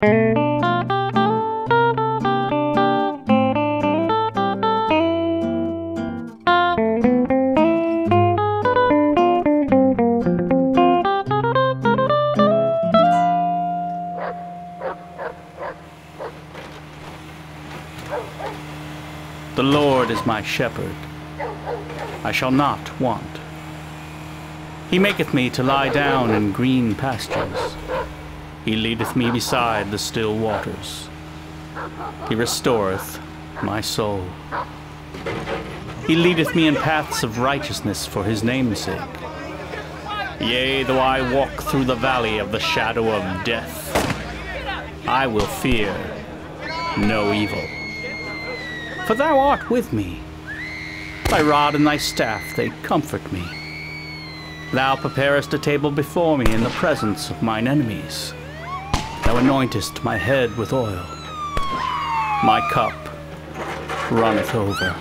The Lord is my shepherd, I shall not want. He maketh me to lie down in green pastures. He leadeth me beside the still waters. He restoreth my soul. He leadeth me in paths of righteousness for his name's sake. Yea, though I walk through the valley of the shadow of death, I will fear no evil. For thou art with me. Thy rod and thy staff, they comfort me. Thou preparest a table before me in the presence of mine enemies. Thou anointest my head with oil. My cup runneth over.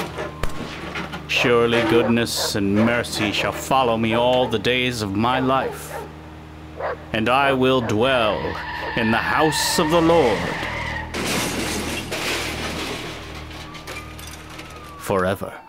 Surely goodness and mercy shall follow me all the days of my life, and I will dwell in the house of the Lord forever.